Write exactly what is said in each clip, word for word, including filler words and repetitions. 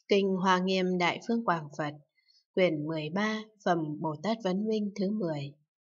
Kinh Hoa Nghiêm Đại Phương Quảng Phật, quyển mười ba, phẩm Bồ Tát Vấn Minh thứ mười.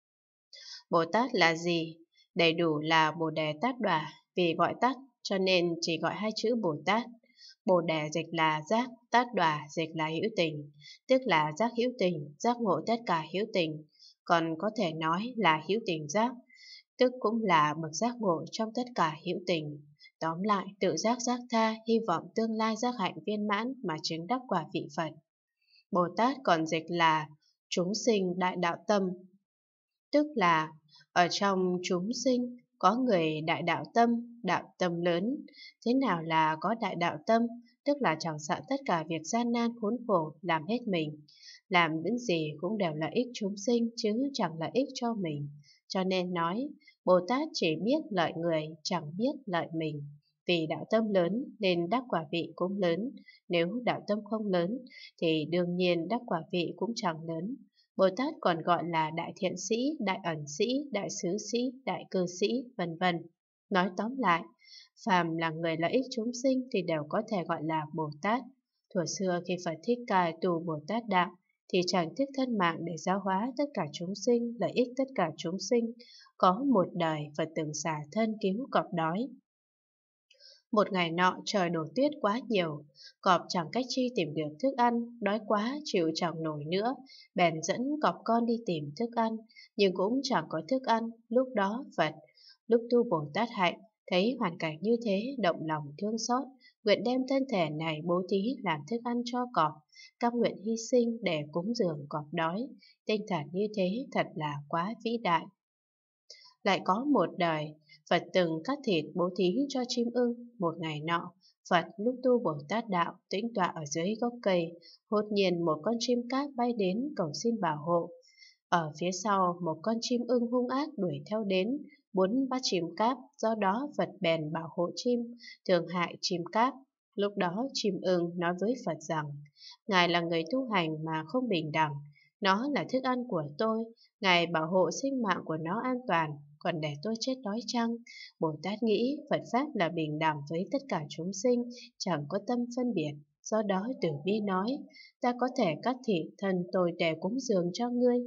Bồ Tát là gì? Đầy đủ là Bồ Đề Tát Đọa, vì gọi tắt cho nên chỉ gọi hai chữ Bồ Tát. Bồ Đề dịch là giác, Tát Đọa dịch là hữu tình, tức là giác hữu tình, giác ngộ tất cả hữu tình. Còn có thể nói là hữu tình giác, tức cũng là bậc giác ngộ trong tất cả hữu tình. Tóm lại, tự giác giác tha, hy vọng tương lai giác hạnh viên mãn mà chứng đắc quả vị Phật. Bồ Tát còn dịch là chúng sinh đại đạo tâm, tức là ở trong chúng sinh có người đại đạo tâm, đạo tâm lớn. Thế nào là có đại đạo tâm? Tức là chẳng sợ tất cả việc gian nan khốn khổ, làm hết mình. Làm những gì cũng đều lợi ích chúng sinh chứ chẳng lợi ích cho mình. Cho nên nói, Bồ Tát chỉ biết lợi người, chẳng biết lợi mình. Vì đạo tâm lớn nên đắc quả vị cũng lớn. Nếu đạo tâm không lớn thì đương nhiên đắc quả vị cũng chẳng lớn. Bồ Tát còn gọi là đại thiện sĩ, đại ẩn sĩ, đại xứ sĩ, đại cơ sĩ, vân vân. Nói tóm lại, phàm là người lợi ích chúng sinh thì đều có thể gọi là Bồ Tát. Thuở xưa khi Phật Thích Ca tu Bồ Tát đạo thì chẳng tiếc thân mạng để giáo hóa tất cả chúng sinh, lợi ích tất cả chúng sinh. Có một đời Phật từng xả thân cứu cọp đói. Một ngày nọ trời đổ tuyết quá nhiều, cọp chẳng cách chi tìm được thức ăn, đói quá chịu chẳng nổi nữa, bèn dẫn cọp con đi tìm thức ăn, nhưng cũng chẳng có thức ăn. Lúc đó Phật, lúc tu Bồ Tát hạnh, thấy hoàn cảnh như thế động lòng thương xót, nguyện đem thân thể này bố thí làm thức ăn cho cọp, cam nguyện hy sinh để cúng dường cọp đói. Tinh thần như thế thật là quá vĩ đại. Lại có một đời, Phật từng cắt thịt bố thí cho chim ưng. Một ngày nọ, Phật lúc tu Bồ Tát đạo tĩnh tọa ở dưới gốc cây, đột nhiên một con chim cát bay đến cầu xin bảo hộ. Ở phía sau, một con chim ưng hung ác đuổi theo đến, muốn bắt chim cát, do đó Phật bèn bảo hộ chim, thường hại chim cát. Lúc đó chim ưng nói với Phật rằng, Ngài là người tu hành mà không bình đẳng, nó là thức ăn của tôi, Ngài bảo hộ sinh mạng của nó an toàn, còn để tôi chết đói chăng? Bồ Tát nghĩ Phật Pháp là bình đẳng với tất cả chúng sinh, chẳng có tâm phân biệt. Do đó Từ Bi nói, ta có thể cắt thịt thân tôi để cúng dường cho ngươi.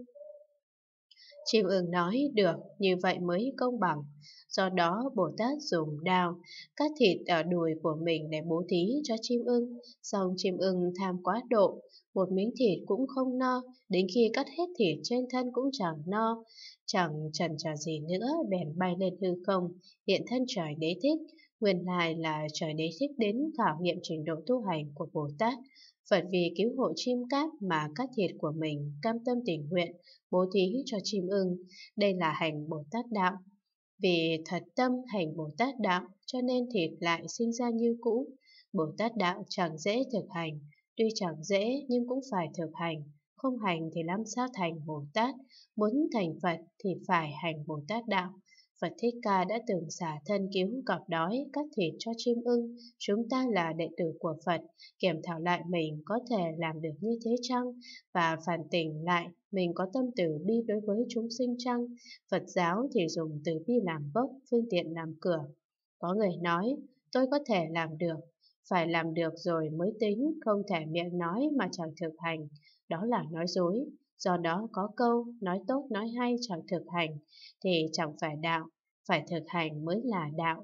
Chim ưng nói, được, như vậy mới công bằng. Do đó Bồ Tát dùng đao cắt thịt ở đùi của mình để bố thí cho chim ưng. Xong chim ưng tham quá độ, một miếng thịt cũng không no, đến khi cắt hết thịt trên thân cũng chẳng no. Chẳng chần chờ gì nữa, bèn bay lên hư không, hiện thân trời Đế Thích. Nguyên lai là trời Đế Thích đến khảo nghiệm trình độ tu hành của Bồ Tát. Phật vì cứu hộ chim cát mà cắt thịt của mình, cam tâm tình nguyện bố thí cho chim ưng. Đây là hành Bồ Tát đạo. Vì thật tâm hành Bồ Tát đạo cho nên thịt lại sinh ra như cũ. Bồ Tát đạo chẳng dễ thực hành, tuy chẳng dễ nhưng cũng phải thực hành. Không hành thì làm sao thành Bồ Tát, muốn thành Phật thì phải hành Bồ Tát đạo. Phật Thích Ca đã từng xả thân cứu cọp đói, cắt thịt cho chim ưng. Chúng ta là đệ tử của Phật, kiểm thảo lại mình có thể làm được như thế chăng? Và phản tỉnh lại, mình có tâm từ bi đối với chúng sinh chăng? Phật giáo thì dùng từ bi làm gốc, phương tiện làm cửa. Có người nói, tôi có thể làm được, phải làm được rồi mới tính, không thể miệng nói mà chẳng thực hành. Đó là nói dối. Do đó có câu, nói tốt nói hay chẳng thực hành, thì chẳng phải đạo, phải thực hành mới là đạo.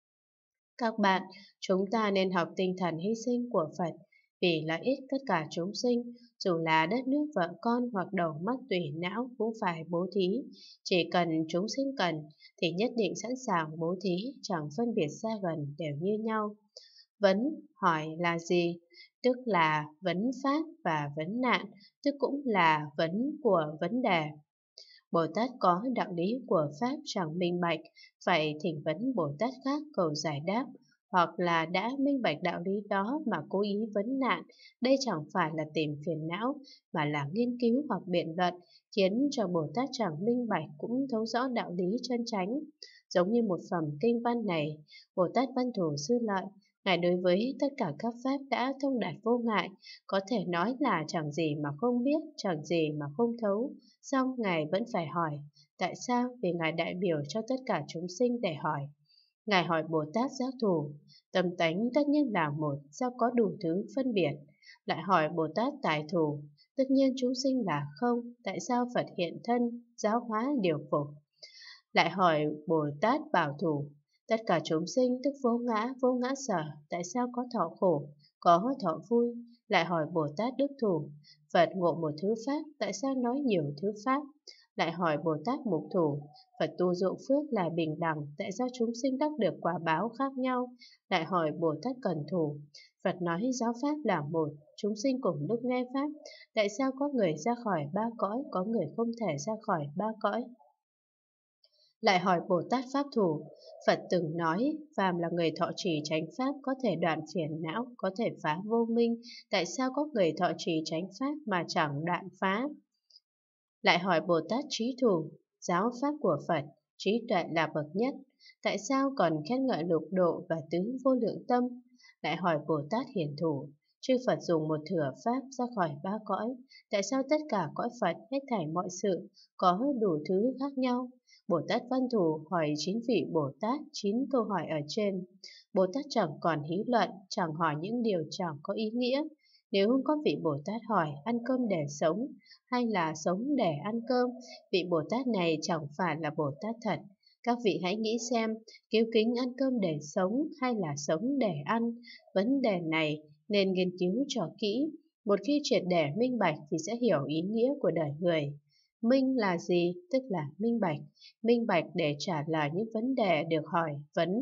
Các bạn, chúng ta nên học tinh thần hy sinh của Phật vì lợi ích tất cả chúng sinh, dù là đất nước vợ con hoặc đầu mắt tủy não cũng phải bố thí. Chỉ cần chúng sinh cần thì nhất định sẵn sàng bố thí, chẳng phân biệt xa gần đều như nhau. Vấn hỏi là gì? Tức là vấn pháp và vấn nạn, tức cũng là vấn của vấn đề. Bồ Tát có đạo lý của Pháp chẳng minh bạch, phải thỉnh vấn Bồ Tát khác cầu giải đáp, hoặc là đã minh bạch đạo lý đó mà cố ý vấn nạn. Đây chẳng phải là tìm phiền não, mà là nghiên cứu hoặc biện luận, khiến cho Bồ Tát chẳng minh bạch cũng thấu rõ đạo lý chân chánh. Giống như một phẩm kinh văn này, Bồ Tát Văn Thù Sư Lợi, Ngài đối với tất cả các pháp đã thông đạt vô ngại, có thể nói là chẳng gì mà không biết, chẳng gì mà không thấu. Xong Ngài vẫn phải hỏi, tại sao? Vì Ngài đại biểu cho tất cả chúng sinh để hỏi. Ngài hỏi Bồ Tát Giác Thủ, tâm tánh tất nhiên là một, sao có đủ thứ phân biệt? Lại hỏi Bồ Tát tại thủ, tất nhiên chúng sinh là không, tại sao Phật hiện thân, giáo hóa điều phục? Lại hỏi Bồ Tát bảo thủ, tất cả chúng sinh tức vô ngã, vô ngã sở, tại sao có thọ khổ, có thọ vui? Lại hỏi Bồ Tát đức thủ, Phật ngộ một thứ pháp, tại sao nói nhiều thứ pháp? Lại hỏi Bồ Tát mục thủ, Phật tu dụng phước là bình đẳng, tại sao chúng sinh đắc được quả báo khác nhau? Lại hỏi Bồ Tát cần thủ, Phật nói giáo pháp là một, chúng sinh cùng lúc nghe pháp, tại sao có người ra khỏi ba cõi, có người không thể ra khỏi ba cõi? Lại hỏi Bồ Tát Pháp Thủ, Phật từng nói, phàm là người thọ trì chánh pháp có thể đoạn phiền não, có thể phá vô minh, tại sao có người thọ trì chánh pháp mà chẳng đoạn phá? Lại hỏi Bồ Tát Trí Thủ, giáo pháp của Phật, trí tuệ là bậc nhất, tại sao còn khen ngợi lục độ và tứ vô lượng tâm? Lại hỏi Bồ Tát Hiền Thủ, chư Phật dùng một thừa pháp ra khỏi ba cõi, tại sao tất cả cõi Phật hết thảy mọi sự có đủ thứ khác nhau? Bồ Tát Văn Thủ hỏi chín vị Bồ Tát chín câu hỏi ở trên. Bồ Tát chẳng còn hí luận, chẳng hỏi những điều chẳng có ý nghĩa. Nếu không có vị Bồ Tát hỏi ăn cơm để sống hay là sống để ăn cơm, vị Bồ Tát này chẳng phải là Bồ Tát thật. Các vị hãy nghĩ xem, cứu kính ăn cơm để sống hay là sống để ăn? Vấn đề này nên nghiên cứu cho kỹ. Một khi triệt để minh bạch thì sẽ hiểu ý nghĩa của đời người. Minh là gì? Tức là minh bạch. Minh bạch để trả lời những vấn đề được hỏi vấn.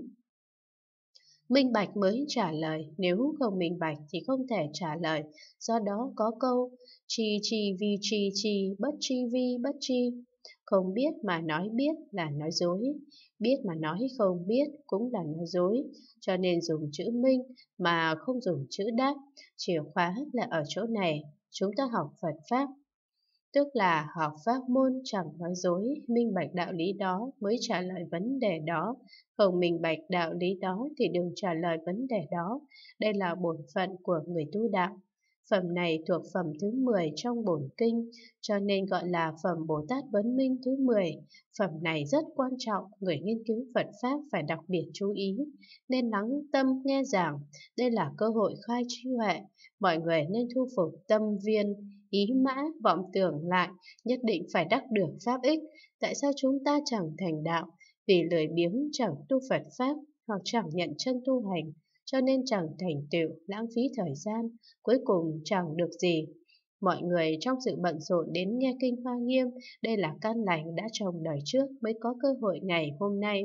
Minh bạch mới trả lời, nếu không minh bạch thì không thể trả lời. Do đó có câu, chi chi vi chi chi, bất chi vi bất chi. Không biết mà nói biết là nói dối, biết mà nói không biết cũng là nói dối. Cho nên dùng chữ minh mà không dùng chữ đáp. Chìa khóa là ở chỗ này, chúng ta học Phật Pháp. Tức là học pháp môn chẳng nói dối, minh bạch đạo lý đó mới trả lời vấn đề đó, không minh bạch đạo lý đó thì đừng trả lời vấn đề đó. Đây là bổn phận của người tu đạo. Phẩm này thuộc phẩm thứ mười trong bổn kinh, cho nên gọi là phẩm Bồ Tát Vấn Minh thứ mười. Phẩm này rất quan trọng, người nghiên cứu Phật Pháp phải đặc biệt chú ý, nên lắng tâm nghe giảng. Đây là cơ hội khai trí huệ, mọi người nên thu phục tâm viên, ý mã, vọng tưởng lại, nhất định phải đắc được pháp ích. Tại sao chúng ta chẳng thành đạo? Vì lười biếng chẳng tu Phật Pháp, hoặc chẳng nhận chân tu hành, cho nên chẳng thành tựu, lãng phí thời gian, cuối cùng chẳng được gì. Mọi người trong sự bận rộn đến nghe kinh Hoa Nghiêm, đây là căn lành đã trồng đời trước mới có cơ hội ngày hôm nay.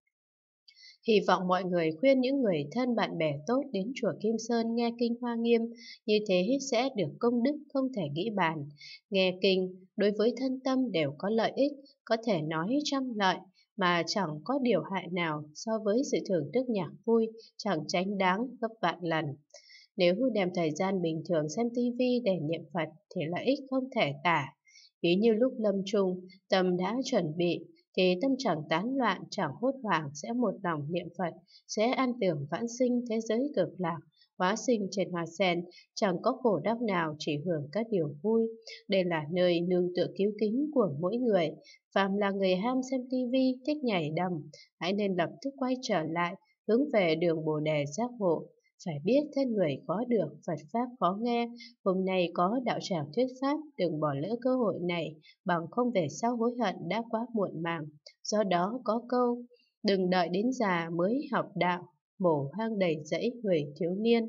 Hy vọng mọi người khuyên những người thân bạn bè tốt đến chùa Kim Sơn nghe kinh Hoa Nghiêm, như thế sẽ được công đức không thể nghĩ bàn. Nghe kinh đối với thân tâm đều có lợi ích, có thể nói trăm lợi, mà chẳng có điều hại nào so với sự thưởng thức nhạc vui, chẳng tránh đáng gấp vạn lần. Nếu đem thời gian bình thường xem tivi để niệm Phật thì lợi ích không thể tả. Ví như lúc lâm chung, tâm đã chuẩn bị, thì tâm chẳng tán loạn, chẳng hốt hoảng, sẽ một lòng niệm Phật, sẽ an tưởng vãng sinh thế giới cực lạc, hóa sinh trên hoa sen, chẳng có khổ đau nào, chỉ hưởng các điều vui. Đây là nơi nương tựa cứu kính của mỗi người. Phàm là người ham xem tivi, thích nhảy đầm, hãy nên lập tức quay trở lại, hướng về đường Bồ Đề giác ngộ. Phải biết thân người khó được, Phật Pháp khó nghe. Hôm nay có đạo tràng thuyết Pháp, đừng bỏ lỡ cơ hội này, bằng không về sau hối hận đã quá muộn màng. Do đó có câu, đừng đợi đến già mới học đạo, mổ hang đầy rẫy người thiếu niên.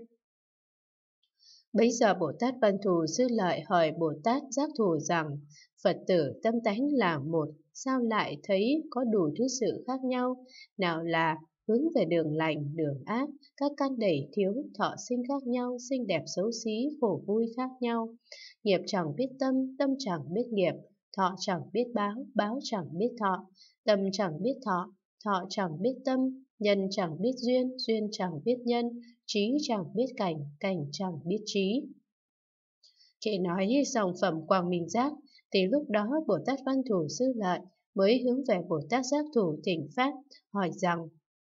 Bấy giờ Bồ Tát Văn Thù Sư Lợi hỏi Bồ Tát Giác Thù rằng, Phật tử tâm tánh là một, sao lại thấy có đủ thứ sự khác nhau? Nào là hướng về đường lành, đường ác, các căn đầy thiếu, thọ sinh khác nhau, xinh đẹp xấu xí, khổ vui khác nhau. Nghiệp chẳng biết tâm, tâm chẳng biết nghiệp, thọ chẳng biết báo, báo chẳng biết thọ, tâm chẳng biết thọ, thọ chẳng biết tâm, nhân chẳng biết duyên, duyên chẳng biết nhân, trí chẳng biết cảnh, cảnh chẳng biết trí. Khi nói dòng phẩm Quang Minh Giác, thì lúc đó Bồ Tát Văn Thù Sư Lợi mới hướng về Bồ Tát Giác Thủ thỉnh pháp, hỏi rằng,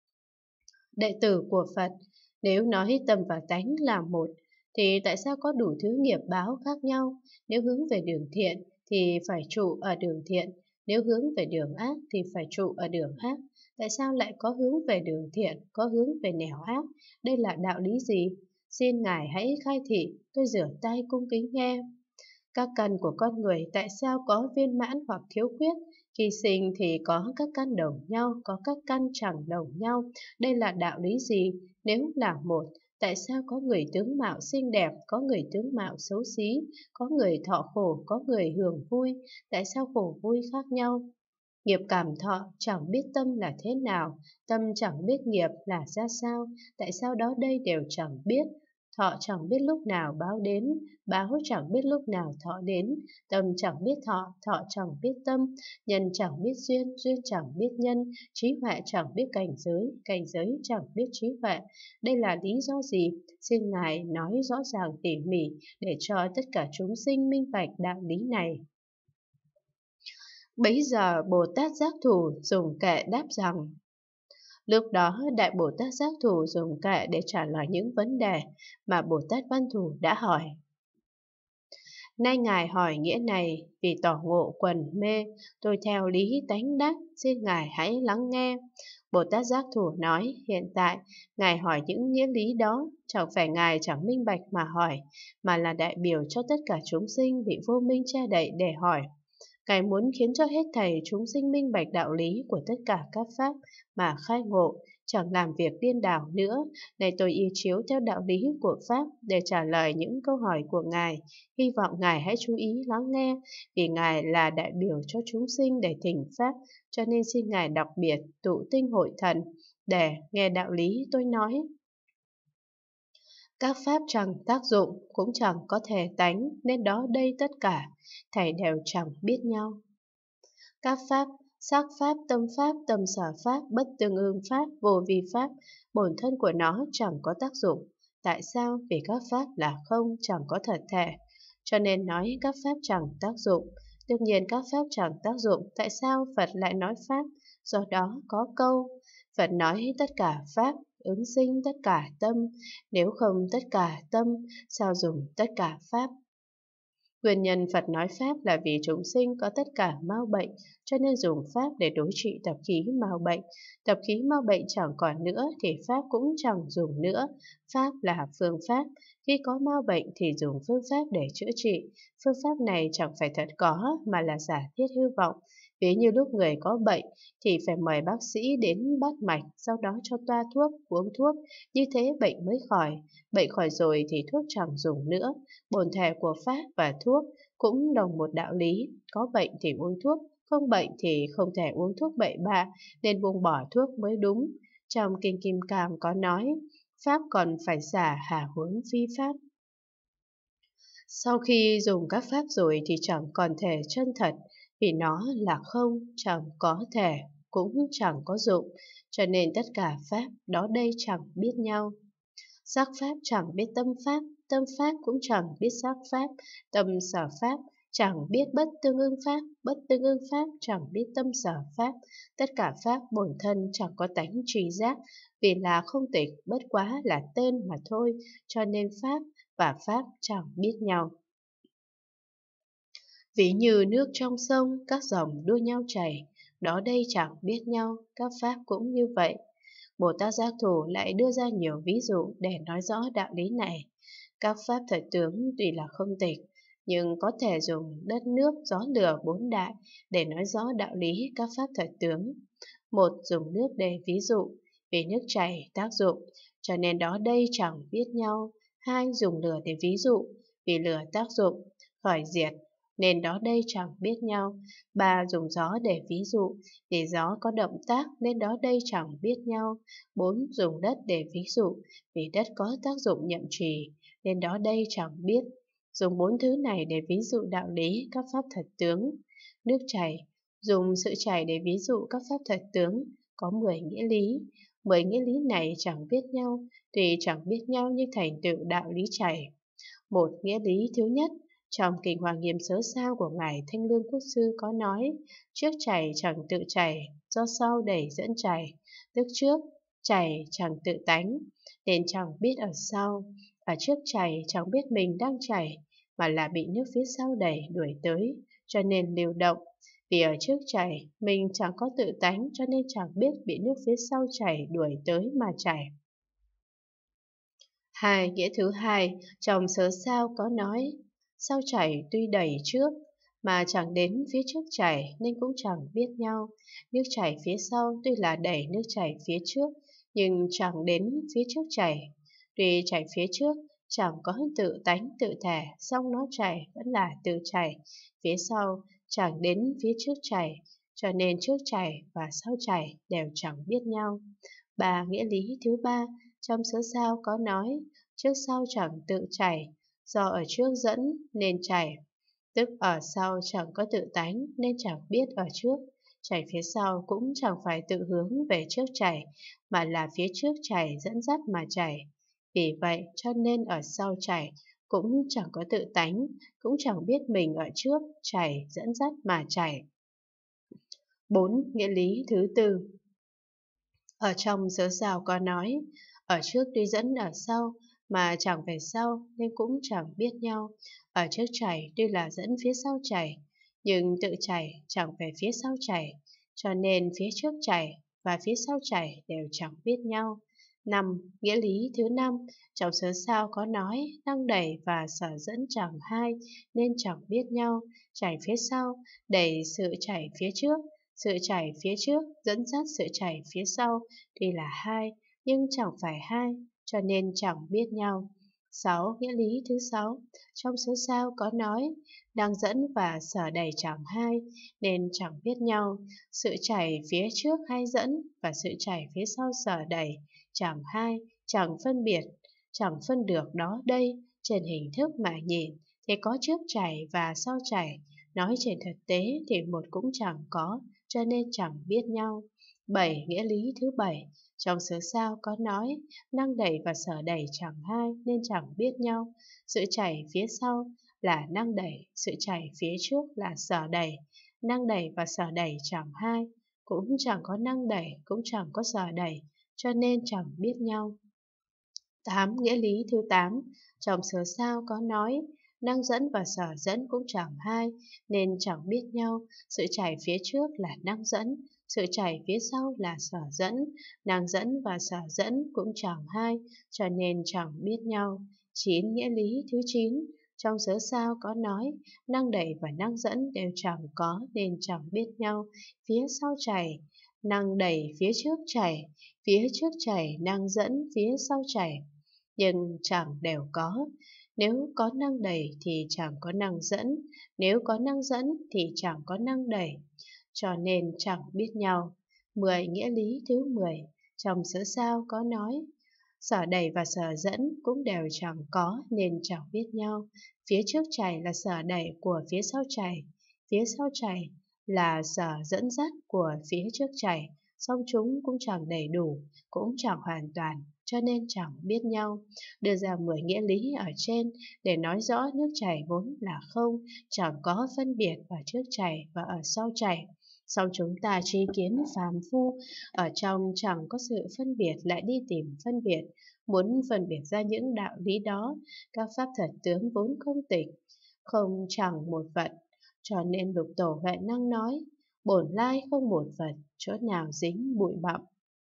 đệ tử của Phật, nếu nói tâm và tánh là một, thì tại sao có đủ thứ nghiệp báo khác nhau? Nếu hướng về đường thiện thì phải trụ ở đường thiện, nếu hướng về đường ác thì phải trụ ở đường ác. Tại sao lại có hướng về đường thiện, có hướng về nẻo ác? Đây là đạo lý gì? Xin Ngài hãy khai thị, tôi rửa tay cung kính nghe. Các căn của con người tại sao có viên mãn hoặc thiếu khuyết? Khi sinh thì có các căn đồng nhau, có các căn chẳng đồng nhau. Đây là đạo lý gì? Nếu là một, tại sao có người tướng mạo xinh đẹp, có người tướng mạo xấu xí, có người thọ khổ, có người hưởng vui? Tại sao khổ vui khác nhau? Nghiệp cảm thọ chẳng biết tâm là thế nào, tâm chẳng biết nghiệp là ra sao, tại sao đó đây đều chẳng biết. Thọ chẳng biết lúc nào báo đến, báo chẳng biết lúc nào thọ đến, tâm chẳng biết thọ, thọ chẳng biết tâm, nhân chẳng biết duyên, duyên chẳng biết nhân, trí huệ chẳng biết cảnh giới, cảnh giới chẳng biết trí huệ. Đây là lý do gì? Xin Ngài nói rõ ràng tỉ mỉ để cho tất cả chúng sinh minh bạch đạo lý này. Bấy giờ Bồ Tát Giác Thủ dùng kệ đáp rằng, lúc đó Đại Bồ Tát Giác Thủ dùng kệ để trả lời những vấn đề mà Bồ Tát Văn Thủ đã hỏi. Nay Ngài hỏi nghĩa này vì tỏ ngộ quần mê, tôi theo lý tánh đắc, xin Ngài hãy lắng nghe. Bồ Tát Giác Thủ nói, hiện tại Ngài hỏi những nghĩa lý đó, chẳng phải Ngài chẳng minh bạch mà hỏi, mà là đại biểu cho tất cả chúng sinh bị vô minh che đậy để hỏi. Ngài muốn khiến cho hết thảy chúng sinh minh bạch đạo lý của tất cả các pháp mà khai ngộ, chẳng làm việc điên đảo nữa. Này tôi y chiếu theo đạo lý của pháp để trả lời những câu hỏi của Ngài. Hy vọng Ngài hãy chú ý lắng nghe, vì Ngài là đại biểu cho chúng sinh để thỉnh pháp, cho nên xin Ngài đặc biệt tụ tinh hội thần để nghe đạo lý tôi nói. Các pháp chẳng tác dụng, cũng chẳng có thể tánh, nên đó đây tất cả, thảy đều chẳng biết nhau. Các pháp, sắc pháp, tâm pháp, tâm sở pháp, bất tương ưng pháp, vô vi pháp, bổn thân của nó chẳng có tác dụng. Tại sao? Vì các pháp là không, chẳng có thật thể, cho nên nói các pháp chẳng tác dụng. Đương nhiên các pháp chẳng tác dụng, tại sao Phật lại nói pháp? Do đó có câu, Phật nói tất cả pháp, ứng sinh tất cả tâm, nếu không tất cả tâm, sao dùng tất cả pháp? Nguyên nhân Phật nói pháp là vì chúng sinh có tất cả mau bệnh, cho nên dùng pháp để đối trị tập khí mau bệnh. Tập khí mau bệnh chẳng còn nữa thì pháp cũng chẳng dùng nữa. Pháp là phương pháp, khi có mau bệnh thì dùng phương pháp để chữa trị. Phương pháp này chẳng phải thật có mà là giả thiết hư vọng. Ví như lúc người có bệnh thì phải mời bác sĩ đến bắt mạch, sau đó cho toa thuốc, uống thuốc, như thế bệnh mới khỏi. Bệnh khỏi rồi thì thuốc chẳng dùng nữa. Bổn thể của pháp và thuốc cũng đồng một đạo lý, có bệnh thì uống thuốc, không bệnh thì không thể uống thuốc bậy bạ, nên buông bỏ thuốc mới đúng. Trong Kinh Kim Cang có nói, pháp còn phải xả hà huống phi pháp. Sau khi dùng các pháp rồi thì chẳng còn thể chân thật, vì nó là không, chẳng có thể, cũng chẳng có dụng, cho nên tất cả pháp đó đây chẳng biết nhau. Sắc pháp chẳng biết tâm pháp, tâm pháp cũng chẳng biết sắc pháp, tâm sở pháp chẳng biết bất tương ưng pháp, bất tương ưng pháp chẳng biết tâm sở pháp. Tất cả pháp bổn thân chẳng có tánh tri giác, vì là không tịch, bất quá là tên mà thôi, cho nên pháp và pháp chẳng biết nhau. Ví như nước trong sông, các dòng đua nhau chảy, đó đây chẳng biết nhau, các pháp cũng như vậy. Bồ Tát Giác Thủ lại đưa ra nhiều ví dụ để nói rõ đạo lý này. Các pháp thật tướng tuy là không tịch, nhưng có thể dùng đất nước, gió lửa bốn đại để nói rõ đạo lý các pháp thật tướng. Một, dùng nước để ví dụ, vì nước chảy tác dụng, cho nên đó đây chẳng biết nhau. Hai, dùng lửa để ví dụ, vì lửa tác dụng, khởi diệt, nên đó đây chẳng biết nhau. Ba, dùng gió để ví dụ, vì gió có động tác nên đó đây chẳng biết nhau. Bốn, dùng đất để ví dụ, vì đất có tác dụng nhậm trì nên đó đây chẳng biết. Dùng bốn thứ này để ví dụ đạo lý các pháp thật tướng. Nước chảy, dùng sự chảy để ví dụ các pháp thật tướng, có mười nghĩa lý. Mười nghĩa lý này chẳng biết nhau, tuy chẳng biết nhau nhưng thành tựu đạo lý chảy. Một nghĩa lý thứ nhất, trong Kinh Hoa Nghiêm Sớ Sao của Ngài Thanh Lương Quốc Sư có nói, trước chảy chẳng tự chảy, do sau đẩy dẫn chảy, tức trước chảy chẳng tự tánh, nên chẳng biết ở sau, ở trước chảy chẳng biết mình đang chảy, mà là bị nước phía sau đẩy đuổi tới, cho nên lưu động. Vì ở trước chảy, mình chẳng có tự tánh, cho nên chẳng biết bị nước phía sau chảy đuổi tới mà chảy. Hai, nghĩa thứ hai, trong Sớ Sao có nói, sao chảy tuy đẩy trước, mà chẳng đến phía trước chảy nên cũng chẳng biết nhau. Nước chảy phía sau tuy là đẩy nước chảy phía trước, nhưng chẳng đến phía trước chảy. Tuy chảy phía trước, chẳng có tự tánh tự thể, song nó chảy vẫn là tự chảy. Phía sau, chẳng đến phía trước chảy, cho nên trước chảy và sau chảy đều chẳng biết nhau. Ba, nghĩa lý thứ ba, trong Sớ Sao có nói, trước sau chẳng tự chảy, do ở trước dẫn nên chảy, tức ở sau chẳng có tự tánh nên chẳng biết ở trước. Chảy phía sau cũng chẳng phải tự hướng về trước chảy, mà là phía trước chảy dẫn dắt mà chảy. Vì vậy cho nên ở sau chảy cũng chẳng có tự tánh, cũng chẳng biết mình ở trước chảy dẫn dắt mà chảy. Bốn, nghĩa lý thứ tư, ở trong Sớ Sao có nói, ở trước tuy dẫn ở sau, mà chẳng về sau nên cũng chẳng biết nhau. Ở trước chảy tuy là dẫn phía sau chảy, nhưng tự chảy chẳng về phía sau chảy, cho nên phía trước chảy và phía sau chảy đều chẳng biết nhau. Năm, nghĩa lý thứ năm, trong Sớ Sao có nói, năng đẩy và sở dẫn chẳng hai nên chẳng biết nhau. Chảy phía sau đẩy sự chảy phía trước, sự chảy phía trước dẫn dắt sự chảy phía sau, tuy là hai nhưng chẳng phải hai, cho nên chẳng biết nhau. Sáu, nghĩa lý thứ sáu, trong Sớ Sao có nói, đang dẫn và sở đẩy chẳng hai nên chẳng biết nhau. Sự chảy phía trước hay dẫn và sự chảy phía sau sở đẩy chẳng hai, chẳng phân biệt, chẳng phân được đó đây. Trên hình thức mà nhìn thì có trước chảy và sau chảy, nói trên thực tế thì một cũng chẳng có, cho nên chẳng biết nhau. Bảy, nghĩa lý thứ bảy, trong Sớ Sao có nói, năng đẩy và sở đẩy chẳng hai nên chẳng biết nhau. Sự chảy phía sau là năng đẩy, sự chảy phía trước là sở đẩy. Năng đẩy và sở đẩy chẳng hai, cũng chẳng có năng đẩy, cũng chẳng có sở đẩy, cho nên chẳng biết nhau. Tám, nghĩa lý thứ tám, trong Sớ Sao có nói, năng dẫn và sở dẫn cũng chẳng hai nên chẳng biết nhau. Sự chảy phía trước là năng dẫn, sự chảy phía sau là sở dẫn. Năng dẫn và sở dẫn cũng chẳng hai, cho nên chẳng biết nhau. Chín, nghĩa lý thứ chín, trong Sớ Sao có nói, năng đẩy và năng dẫn đều chẳng có nên chẳng biết nhau. Phía sau chảy, năng đẩy phía trước chảy, phía trước chảy năng dẫn phía sau chảy, nhưng chẳng đều có. Nếu có năng đẩy thì chẳng có năng dẫn, nếu có năng dẫn thì chẳng có năng đẩy, cho nên chẳng biết nhau. Mười, nghĩa lý thứ mười, trong Sớ Sao có nói, sở đẩy và sở dẫn cũng đều chẳng có nên chẳng biết nhau. Phía trước chảy là sở đẩy của phía sau chảy, phía sau chảy là sở dẫn dắt của phía trước chảy, song chúng cũng chẳng đầy đủ, cũng chẳng hoàn toàn, cho nên chẳng biết nhau. Đưa ra mười nghĩa lý ở trên để nói rõ nước chảy vốn là không, chẳng có phân biệt ở trước chảy và ở sau chảy. Song chúng ta tri kiến phàm phu, ở trong chẳng có sự phân biệt lại đi tìm phân biệt, muốn phân biệt ra những đạo lý đó, các pháp thật tướng vốn không tịch, không chẳng một vật, cho nên Lục Tổ Huệ Năng nói, bổn lai không một vật, chỗ nào dính bụi bặm.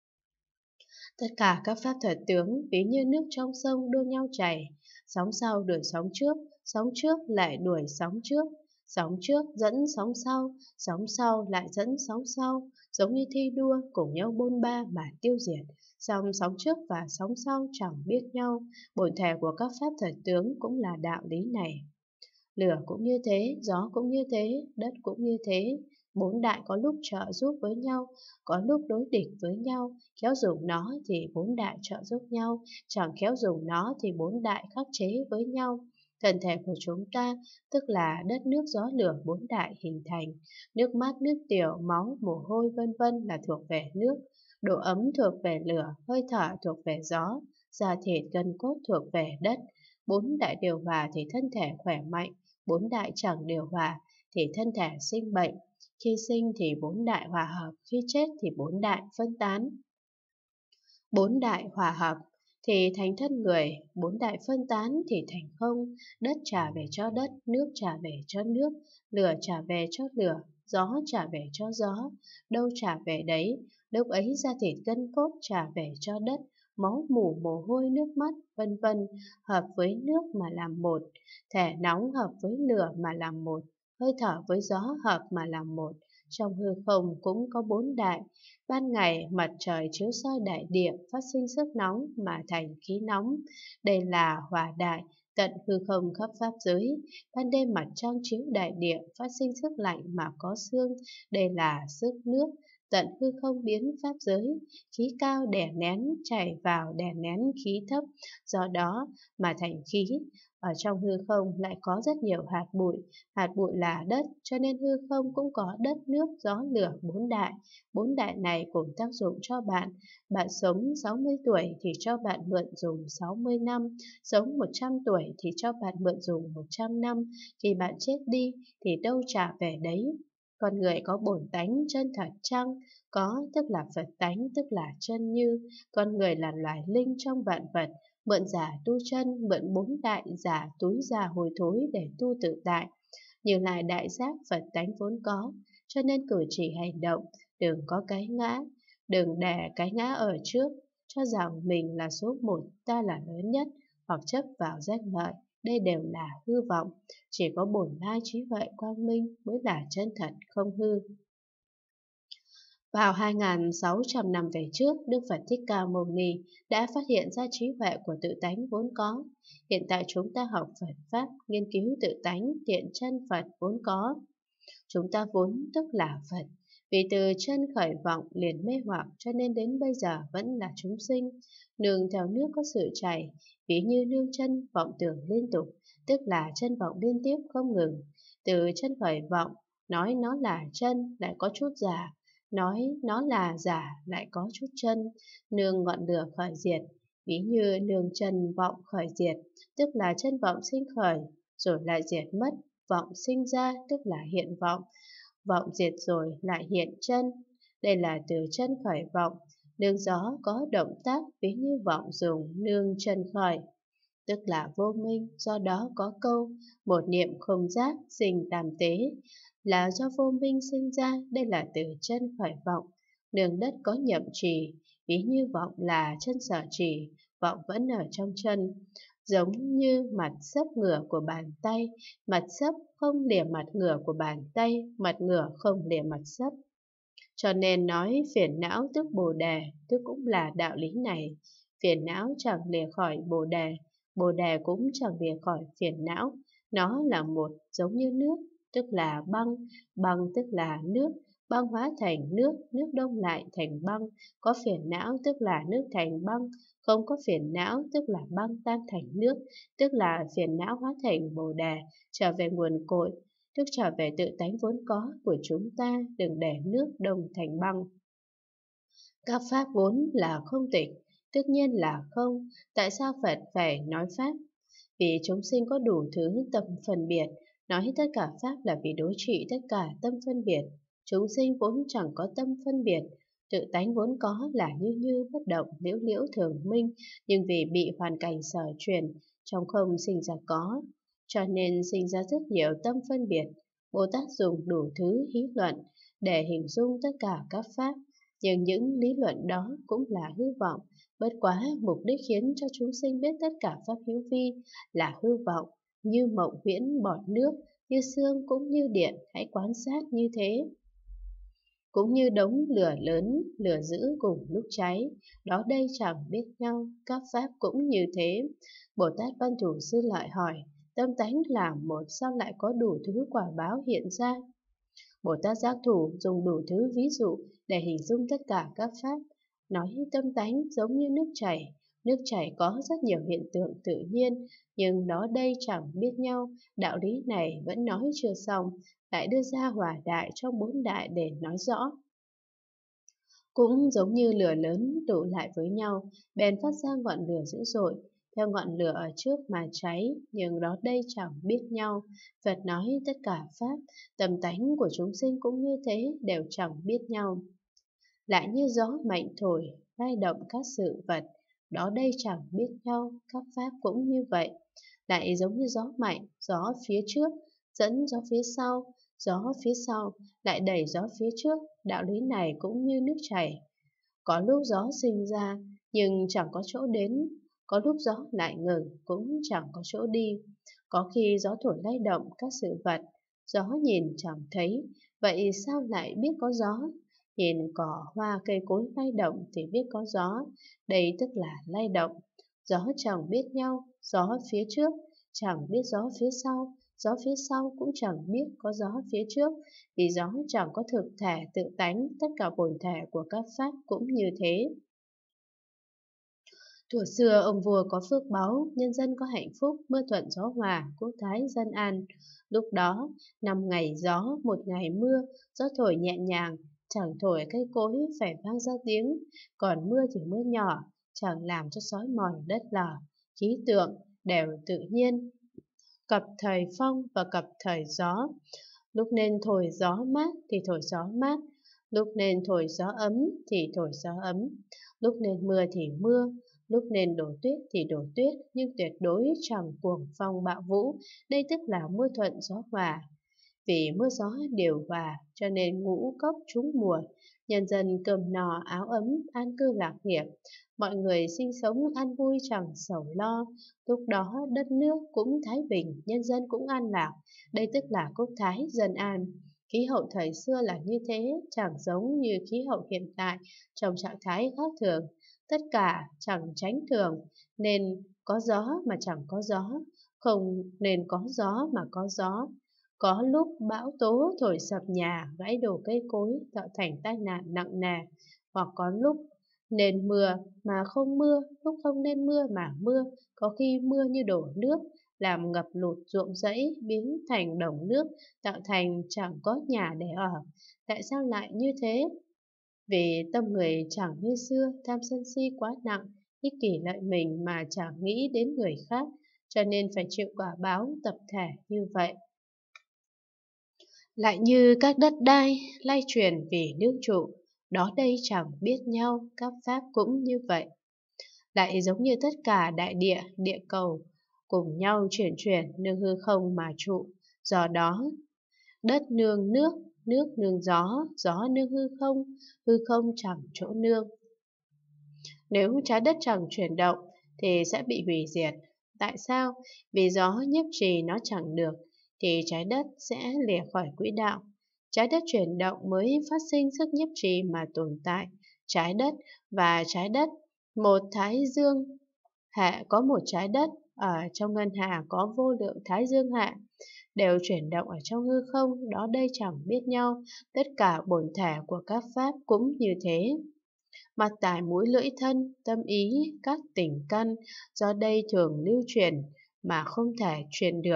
Tất cả các pháp thật tướng ví như nước trong sông đua nhau chảy, sóng sau đuổi sóng trước, sóng trước lại đuổi sóng trước, sóng trước dẫn sóng sau, sóng sau lại dẫn sóng sau, giống như thi đua cùng nhau bôn ba mà tiêu diệt. Song sóng trước và sóng sau chẳng biết nhau, bổn thể của các pháp thật tướng cũng là đạo lý này. Lửa cũng như thế, gió cũng như thế, đất cũng như thế. Bốn đại có lúc trợ giúp với nhau, có lúc đối địch với nhau. Khéo dùng nó thì bốn đại trợ giúp nhau, chẳng khéo dùng nó thì bốn đại khắc chế với nhau. Thân thể của chúng ta, tức là đất nước gió lửa bốn đại hình thành. Nước mắt, nước tiểu, máu, mồ hôi vân vân là thuộc về nước. Độ ấm thuộc về lửa, hơi thở thuộc về gió, da thịt gân cốt thuộc về đất. Bốn đại điều hòa thì thân thể khỏe mạnh, bốn đại chẳng điều hòa thì thân thể sinh bệnh. Khi sinh thì bốn đại hòa hợp, khi chết thì bốn đại phân tán. Bốn đại hòa hợp thì thành thân người, bốn đại phân tán thì thành không. Đất trả về cho đất, nước trả về cho nước, lửa trả về cho lửa, gió trả về cho gió. Đâu trả về đấy, lúc ấy da thịt gân cốt trả về cho đất, máu mủ mồ hôi nước mắt, vân vân, hợp với nước mà làm một, thể nóng hợp với lửa mà làm một, hơi thở với gió hợp mà làm một. Trong hư không cũng có bốn đại. Ban ngày mặt trời chiếu soi đại địa phát sinh sức nóng mà thành khí nóng. Đây là hỏa đại, tận hư không khắp pháp giới. Ban đêm mặt trăng chiếu đại địa phát sinh sức lạnh mà có xương. Đây là sức nước, tận hư không biến pháp giới. Khí cao đè nén chảy vào đè nén khí thấp, do đó mà thành khí. Ở trong hư không lại có rất nhiều hạt bụi, hạt bụi là đất, cho nên hư không cũng có đất, nước, gió, lửa, bốn đại. Bốn đại này cùng tác dụng cho bạn. Bạn sống sáu mươi tuổi thì cho bạn mượn dùng sáu mươi năm, sống một trăm tuổi thì cho bạn mượn dùng một trăm năm, khi bạn chết đi thì đâu trả về đấy. Con người có bổn tánh chân thật chăng? Có, tức là Phật tánh, tức là chân như. Con người là loài linh trong vạn vật, mượn giả tu chân, mượn bốn đại giả túi già hồi thối để tu tự tại. Như Lai đại giác Phật tánh vốn có, cho nên cử chỉ hành động, đừng có cái ngã, đừng đè cái ngã ở trước, cho rằng mình là số một, ta là lớn nhất, hoặc chấp vào danh lợi. Đây đều là hư vọng, chỉ có bổn lai trí huệ quang minh mới là chân thật không hư. Vào hai nghìn sáu trăm năm về trước, Đức Phật Thích Ca Mâu Ni đã phát hiện ra trí huệ của tự tánh vốn có. Hiện tại chúng ta học Phật Pháp, nghiên cứu tự tánh, hiện chân Phật vốn có. Chúng ta vốn tức là Phật, vì từ chân khởi vọng liền mê hoặc cho nên đến bây giờ vẫn là chúng sinh. Nương theo nước có sự chảy, ví như nương chân vọng tưởng liên tục, tức là chân vọng liên tiếp không ngừng. Từ chân khởi vọng, nói nó là chân lại có chút giả, nói nó là giả lại có chút chân, nương ngọn lửa khởi diệt, ví như nương chân vọng khởi diệt, tức là chân vọng sinh khởi, rồi lại diệt mất, vọng sinh ra tức là hiện vọng, vọng diệt rồi lại hiện chân. Đây là từ chân khởi vọng, nương gió có động tác ví như vọng dùng nương chân khởi, tức là vô minh, do đó có câu một niệm không giác sinh tam tế, là do vô minh sinh ra. Đây là từ chân khởi vọng. Nương đất có nhậm trì, ví như vọng là chân sở trì, vọng vẫn ở trong chân, giống như mặt xấp ngửa của bàn tay, mặt xấp không lìa mặt ngửa của bàn tay, mặt ngửa không lìa mặt xấp. Cho nên nói phiền não tức bồ đề, tức cũng là đạo lý này. Phiền não chẳng lìa khỏi bồ đề, bồ đề cũng chẳng lìa khỏi phiền não. Nó là một, giống như nước, tức là băng, băng tức là nước, băng hóa thành nước, nước đông lại thành băng. Có phiền não tức là nước thành băng, không có phiền não tức là băng tan thành nước, tức là phiền não hóa thành bồ đề, trở về nguồn cội, tức trở về tự tánh vốn có của chúng ta, đừng để nước đông thành băng. Các pháp vốn là không tịch, tất nhiên là không. Tại sao Phật phải nói pháp? Vì chúng sinh có đủ thứ tâm phân biệt, nói tất cả pháp là vì đối trị tất cả tâm phân biệt. Chúng sinh vốn chẳng có tâm phân biệt, tự tánh vốn có là như như bất động, liễu liễu thường minh, nhưng vì bị hoàn cảnh sở truyền, trong không sinh ra có, cho nên sinh ra rất nhiều tâm phân biệt. Bồ Tát dùng đủ thứ lý luận để hình dung tất cả các pháp, nhưng những lý luận đó cũng là hư vọng. Bất quá mục đích khiến cho chúng sinh biết tất cả pháp hữu vi là hư vọng, như mộng huyễn bọt nước, như sương cũng như điện, hãy quan sát như thế. Cũng như đống lửa lớn, lửa dữ cùng lúc cháy, đó đây chẳng biết nhau, các pháp cũng như thế. Bồ Tát Văn Thủ Sư lại hỏi, tâm tánh là một sao lại có đủ thứ quả báo hiện ra? Bồ Tát Giác Thủ dùng đủ thứ ví dụ để hình dung tất cả các pháp, nói tâm tánh giống như nước chảy. Nước chảy có rất nhiều hiện tượng tự nhiên, nhưng đó đây chẳng biết nhau. Đạo lý này vẫn nói chưa xong, lại đưa ra hòa đại trong bốn đại để nói rõ. Cũng giống như lửa lớn tụ lại với nhau, bèn phát ra ngọn lửa dữ dội, theo ngọn lửa ở trước mà cháy, nhưng đó đây chẳng biết nhau. Phật nói tất cả pháp, tâm tánh của chúng sinh cũng như thế, đều chẳng biết nhau. Lại như gió mạnh thổi, lay động các sự vật, đó đây chẳng biết nhau, các pháp cũng như vậy. Lại giống như gió mạnh, gió phía trước, dẫn gió phía sau, gió phía sau, lại đẩy gió phía trước, đạo lý này cũng như nước chảy. Có lúc gió sinh ra, nhưng chẳng có chỗ đến, có lúc gió lại ngừng cũng chẳng có chỗ đi. Có khi gió thổi lay động các sự vật, gió nhìn chẳng thấy, vậy sao lại biết có gió? Nhìn cỏ hoa cây cối lay động thì biết có gió, đây tức là lay động. Gió chẳng biết nhau, gió phía trước, chẳng biết gió phía sau, gió phía sau cũng chẳng biết có gió phía trước, vì gió chẳng có thực thể tự tánh, tất cả bổn thể của các pháp cũng như thế. Thuở xưa ông vua có phước báu, nhân dân có hạnh phúc, mưa thuận gió hòa, quốc thái dân an. Lúc đó, năm ngày gió, một ngày mưa, gió thổi nhẹ nhàng, chẳng thổi cây cối phải vang ra tiếng, còn mưa thì mưa nhỏ, chẳng làm cho xói mòn đất lở. Khí tượng đều tự nhiên, cập thời phong và cập thời gió. Lúc nên thổi gió mát thì thổi gió mát, lúc nên thổi gió ấm thì thổi gió ấm, lúc nên mưa thì mưa, lúc nên đổ tuyết thì đổ tuyết, nhưng tuyệt đối chẳng cuồng phong bạo vũ, đây tức là mưa thuận gió hòa. Vì mưa gió đều hòa, cho nên ngũ cốc trúng mùa, nhân dân cơm no áo ấm, an cư lạc nghiệp, mọi người sinh sống an vui chẳng sầu lo. Lúc đó đất nước cũng thái bình, nhân dân cũng an lạc, đây tức là quốc thái dân an. Khí hậu thời xưa là như thế, chẳng giống như khí hậu hiện tại, trong trạng thái khác thường. Tất cả chẳng tránh thường, nên có gió mà chẳng có gió, không nên có gió mà có gió. Có lúc bão tố thổi sập nhà, gãy đổ cây cối, tạo thành tai nạn nặng nề, hoặc có lúc nên mưa mà không mưa, lúc không nên mưa mà mưa, có khi mưa như đổ nước, làm ngập lụt ruộng rẫy, biến thành đồng nước, tạo thành chẳng có nhà để ở. Tại sao lại như thế? Vì tâm người chẳng như xưa, tham sân si quá nặng, ích kỷ lợi mình mà chẳng nghĩ đến người khác, cho nên phải chịu quả báo tập thể như vậy. Lại như các đất đai lay chuyển vì nước trụ, đó đây chẳng biết nhau, các pháp cũng như vậy. Lại giống như tất cả đại địa, địa cầu, cùng nhau chuyển chuyển nương hư không mà trụ, do đó đất nương nước, nước nương gió, gió nương hư không, hư không chẳng chỗ nương. Nếu trái đất chẳng chuyển động thì sẽ bị hủy diệt. Tại sao? Vì gió nhiếp trì nó chẳng được thì trái đất sẽ lìa khỏi quỹ đạo. Trái đất chuyển động mới phát sinh sức nhiếp trì mà tồn tại. Trái đất và trái đất, một thái dương hệ có một trái đất, ở trong ngân hà có vô lượng thái dương hệ, đều chuyển động ở trong hư không, đó đây chẳng biết nhau, tất cả bổn thể của các pháp cũng như thế. Mặt tài mũi lưỡi thân, tâm ý, các tỉnh căn, do đây thường lưu truyền mà không thể truyền được.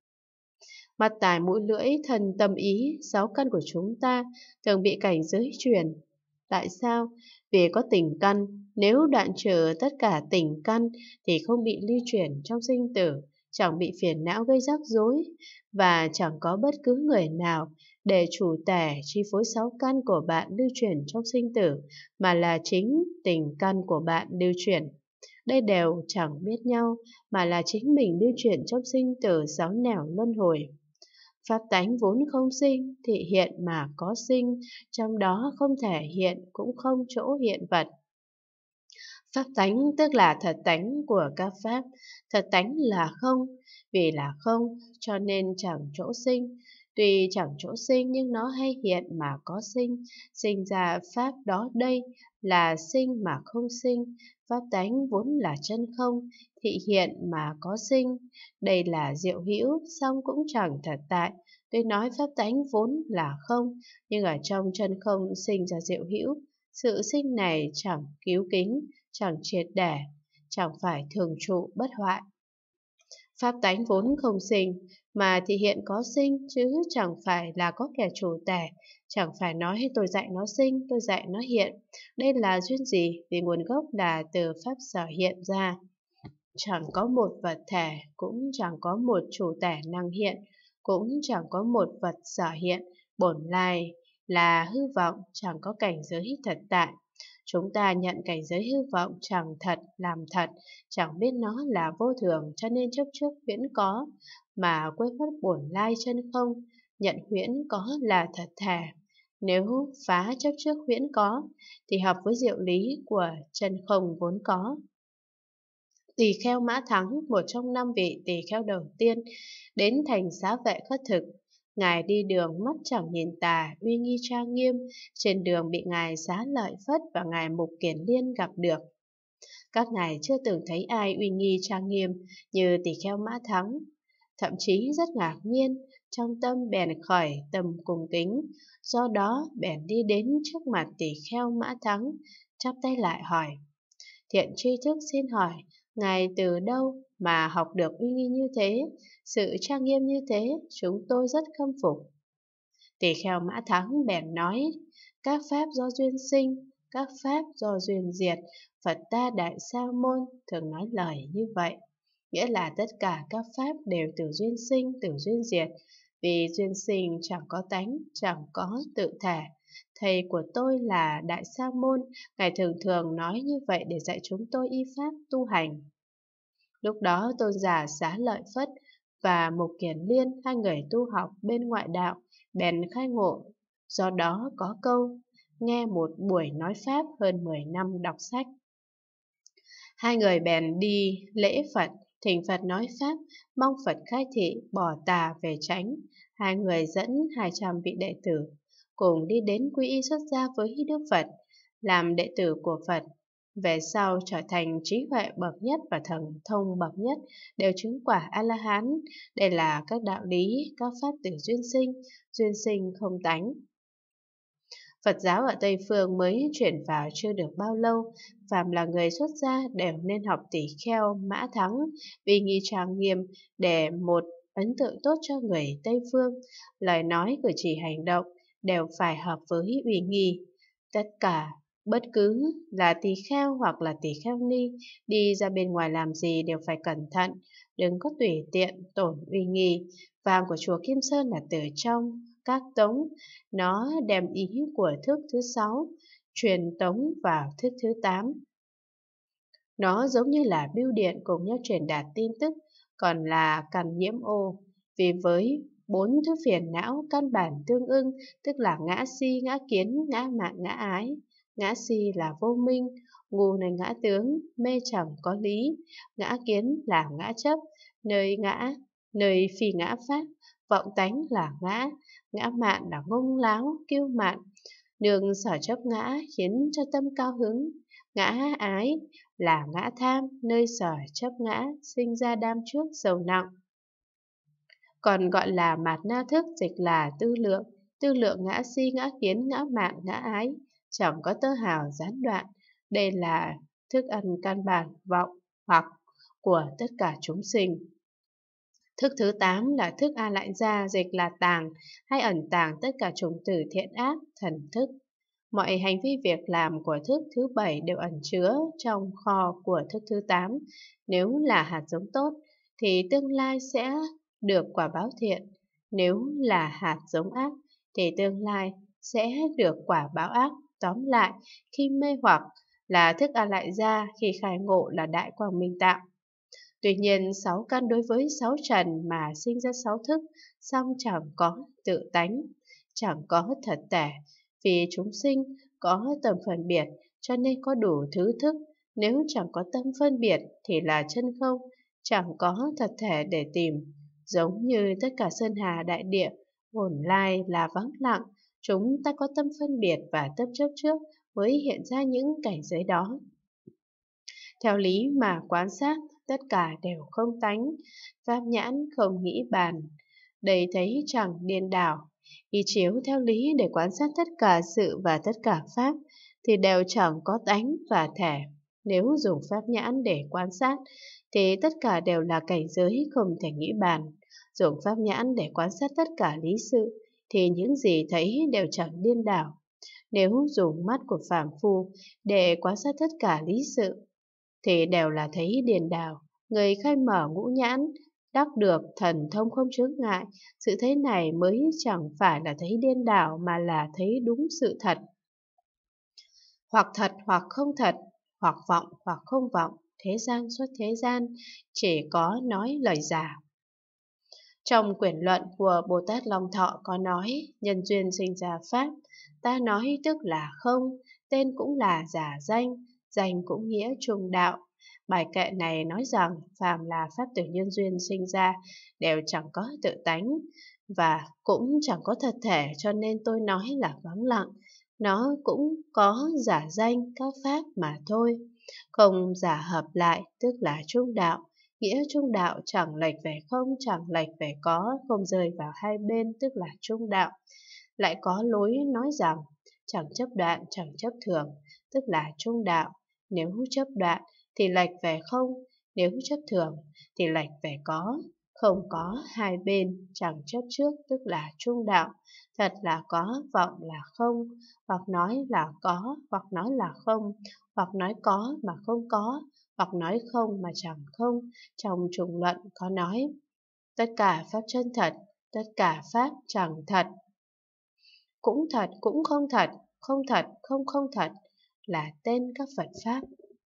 Mặt tài mũi lưỡi thân tâm ý, sáu căn của chúng ta thường bị cảnh giới truyền. Tại sao? Vì có tình căn, nếu đoạn trừ tất cả tình căn thì không bị lưu truyền trong sinh tử, chẳng bị phiền não gây rắc rối, và chẳng có bất cứ người nào để chủ tể chi phối sáu căn của bạn lưu truyền trong sinh tử, mà là chính tình căn của bạn lưu truyền. Đây đều chẳng biết nhau, mà là chính mình lưu truyền trong sinh tử sáu nẻo luân hồi. Pháp tánh vốn không sinh, thị hiện mà có sinh, trong đó không thể hiện cũng không chỗ hiện vật. Pháp tánh tức là thật tánh của các pháp, thật tánh là không, vì là không cho nên chẳng chỗ sinh. Tuy chẳng chỗ sinh nhưng nó hay hiện mà có sinh, sinh ra pháp đó đây là sinh mà không sinh. Pháp tánh vốn là chân không, thị hiện mà có sinh, đây là diệu hữu, song cũng chẳng thật tại. Tôi nói pháp tánh vốn là không, nhưng ở trong chân không sinh ra diệu hữu. Sự sinh này chẳng cứu kính, chẳng triệt để, chẳng phải thường trụ bất hoại. Pháp tánh vốn không sinh, mà thì hiện có sinh, chứ chẳng phải là có kẻ chủ tể, chẳng phải nói tôi dạy nó sinh, tôi dạy nó hiện. Đây là duyên gì? Vì nguồn gốc là từ pháp sở hiện ra. Chẳng có một vật thể, cũng chẳng có một chủ tể năng hiện, cũng chẳng có một vật sở hiện, bổn lai là hư vọng, chẳng có cảnh giới thật tại. Chúng ta nhận cảnh giới hư vọng chẳng thật làm thật, chẳng biết nó là vô thường, cho nên chấp trước huyễn có, mà quên mất bổn lai chân không, nhận huyễn có là thật thể. Nếu phá chấp trước huyễn có, thì hợp với diệu lý của chân không vốn có. Tỳ kheo Mã Thắng, một trong năm vị tỳ kheo đầu tiên, đến thành xá vệ khất thực. Ngài đi đường mắt chẳng nhìn tà, uy nghi trang nghiêm. Trên đường bị ngài Xá Lợi Phất và ngài Mục Kiền Liên gặp được. Các ngài chưa từng thấy ai uy nghi trang nghiêm như tỳ kheo Mã Thắng. Thậm chí rất ngạc nhiên, trong tâm bèn khởi tầm cung kính. Do đó bèn đi đến trước mặt tỳ kheo Mã Thắng, chắp tay lại hỏi: Thiện tri thức xin hỏi, ngài từ đâu mà học được uy nghi như thế, sự trang nghiêm như thế, chúng tôi rất khâm phục. Tỳ kheo Mã Thắng bèn nói: Các pháp do duyên sinh, các pháp do duyên diệt, Phật ta Đại Sa Môn thường nói lời như vậy. Nghĩa là tất cả các pháp đều từ duyên sinh, từ duyên diệt. Vì duyên sinh chẳng có tánh, chẳng có tự thể. Thầy của tôi là Đại Sa Môn, ngài thường thường nói như vậy để dạy chúng tôi y pháp tu hành. Lúc đó tôn giả Xá Lợi Phất và Mục Kiền Liên, hai người tu học bên ngoại đạo, bèn khai ngộ. Do đó có câu: nghe một buổi nói pháp hơn mười năm đọc sách. Hai người bèn đi lễ Phật, thỉnh Phật nói pháp, mong Phật khai thị, bỏ tà về chánh. Hai người dẫn hai trăm vị đệ tử cùng đi đến quy y xuất gia với Đức Phật, làm đệ tử của Phật. Về sau trở thành trí huệ bậc nhất và thần thông bậc nhất, đều chứng quả A-la-hán. Đây là các đạo lý, các pháp từ duyên sinh, duyên sinh không tánh. Phật giáo ở Tây Phương mới chuyển vào chưa được bao lâu, phàm là người xuất gia đều nên học tỷ kheo Mã Thắng, vì nghi trang nghiêm để một ấn tượng tốt cho người Tây Phương. Lời nói, cử chỉ, hành động đều phải hợp với uy nghi. Tất cả, bất cứ là tỳ kheo hoặc là tỳ kheo ni, đi ra bên ngoài làm gì đều phải cẩn thận, đừng có tùy tiện tổn uy nghi. Vàng của chùa Kim Sơn là từ trong các tống, nó đem ý của thức thứ sáu, truyền tống vào thức thứ tám. Nó giống như là bưu điện cùng nhau truyền đạt tin tức, còn là cằn nhiễm ô. Vì với bốn thứ phiền não căn bản tương ưng, tức là ngã si, ngã kiến, ngã mạn, ngã ái. Ngã si là vô minh, ngu này ngã tướng, mê chẳng có lý. Ngã kiến là ngã chấp, nơi ngã, nơi phi ngã pháp. Vọng tánh là ngã, ngã mạn là ngông láo, kiêu mạn. Nương sở chấp ngã khiến cho tâm cao hứng. Ngã ái là ngã tham, nơi sở chấp ngã sinh ra đam trước sầu nặng. Còn gọi là mạt na thức, dịch là tư lượng. Tư lượng ngã si, ngã kiến, ngã mạn, ngã ái, chẳng có tơ hào gián đoạn. Đây là thức ăn căn bản vọng hoặc của tất cả chúng sinh. Thức thứ tám là thức A Lại Gia, dịch là tàng, hay ẩn tàng tất cả chủng tử thiện ác, thần thức. Mọi hành vi việc làm của thức thứ bảy đều ẩn chứa trong kho của thức thứ tám. Nếu là hạt giống tốt, thì tương lai sẽ được quả báo thiện. Nếu là hạt giống ác, thì tương lai sẽ được quả báo ác. Tóm lại, khi mê hoặc là thức A Lại Gia, khi khai ngộ là đại quang minh tạng. Tuy nhiên, sáu căn đối với sáu trần mà sinh ra sáu thức, song chẳng có tự tánh, chẳng có thật tẻ. Vì chúng sinh có tâm phân biệt, cho nên có đủ thứ thức. Nếu chẳng có tâm phân biệt thì là chân không, chẳng có thật thể để tìm. Giống như tất cả sơn hà đại địa, hồn lai là vắng lặng, chúng ta có tâm phân biệt và chấp trước trước mới hiện ra những cảnh giới đó. Theo lý mà quan sát, tất cả đều không tánh, pháp nhãn không nghĩ bàn, đầy thấy chẳng điên đảo. Y chiếu theo lý để quan sát tất cả sự và tất cả pháp, thì đều chẳng có tánh và thể. Nếu dùng pháp nhãn để quan sát, thì tất cả đều là cảnh giới không thể nghĩ bàn. Dùng pháp nhãn để quan sát tất cả lý sự, thì những gì thấy đều chẳng điên đảo. Nếu dùng mắt của phàm phu để quan sát tất cả lý sự, thì đều là thấy điên đảo. Người khai mở ngũ nhãn, đắc được thần thông không chướng ngại, sự thấy này mới chẳng phải là thấy điên đảo mà là thấy đúng sự thật. Hoặc thật hoặc không thật, hoặc vọng hoặc không vọng, thế gian xuất thế gian, chỉ có nói lời giả. Trong quyển luận của Bồ Tát Long Thọ có nói, nhân duyên sinh ra Pháp, ta nói tức là không, tên cũng là giả danh, danh cũng nghĩa trung đạo. Bài kệ này nói rằng phàm là Pháp từ nhân duyên sinh ra đều chẳng có tự tánh và cũng chẳng có thật thể, cho nên tôi nói là vắng lặng. Nó cũng có giả danh các Pháp mà thôi, không giả hợp lại tức là trung đạo. Nghĩa trung đạo chẳng lệch về không, chẳng lệch về có, không rơi vào hai bên tức là trung đạo. Lại có lối nói rằng chẳng chấp đoạn, chẳng chấp thường, tức là trung đạo. Nếu chấp đoạn thì lệch về không, nếu chấp thường thì lệch về có. Không có hai bên, chẳng chấp trước tức là trung đạo. Thật là có, vọng là không, hoặc nói là có, hoặc nói là không, hoặc nói có mà không có, hoặc nói không mà chẳng không. Trong trùng luận có nói, tất cả Pháp chân thật, tất cả Pháp chẳng thật. Cũng thật, cũng không thật, không thật, không không thật là tên các Phật Pháp.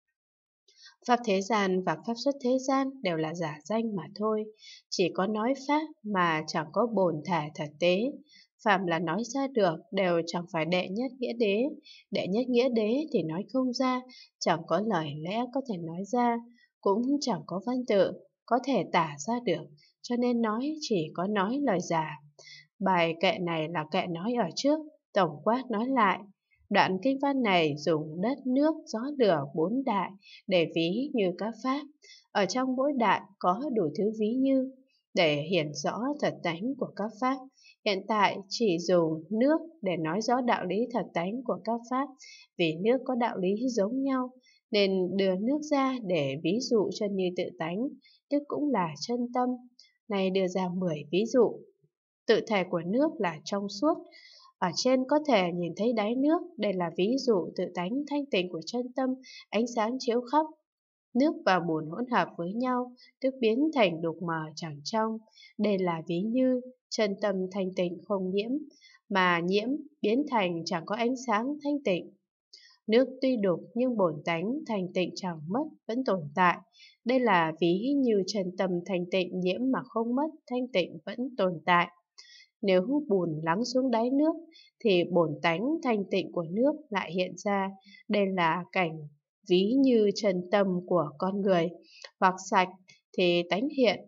Pháp thế gian và Pháp xuất thế gian đều là giả danh mà thôi, chỉ có nói Pháp mà chẳng có bổn thể thật tế. Phàm là nói ra được đều chẳng phải đệ nhất nghĩa đế, đệ nhất nghĩa đế thì nói không ra, chẳng có lời lẽ có thể nói ra, cũng chẳng có văn tự có thể tả ra được, cho nên nói chỉ có nói lời giả. Bài kệ này là kệ nói ở trước, tổng quát nói lại. Đoạn kinh văn này dùng đất, nước, gió, lửa bốn đại để ví như các Pháp. Ở trong mỗi đại có đủ thứ ví như để hiển rõ thật tánh của các Pháp. Hiện tại chỉ dùng nước để nói rõ đạo lý thật tánh của các Pháp, vì nước có đạo lý giống nhau, nên đưa nước ra để ví dụ cho như tự tánh, tức cũng là chân tâm. Này đưa ra mười ví dụ. Tự thể của nước là trong suốt, ở trên có thể nhìn thấy đáy nước, đây là ví dụ tự tánh thanh tịnh của chân tâm, ánh sáng chiếu khắp. Nước và bùn hỗn hợp với nhau, tức biến thành đục mờ chẳng trong, đây là ví như chân tâm thanh tịnh không nhiễm, mà nhiễm biến thành chẳng có ánh sáng thanh tịnh. Nước tuy đục nhưng bổn tánh thanh tịnh chẳng mất, vẫn tồn tại. Đây là ví như chân tâm thanh tịnh nhiễm mà không mất, thanh tịnh vẫn tồn tại. Nếu bùn lắng xuống đáy nước thì bổn tánh thanh tịnh của nước lại hiện ra. Đây là cảnh ví như chân tâm của con người, hoặc sạch thì tánh hiện,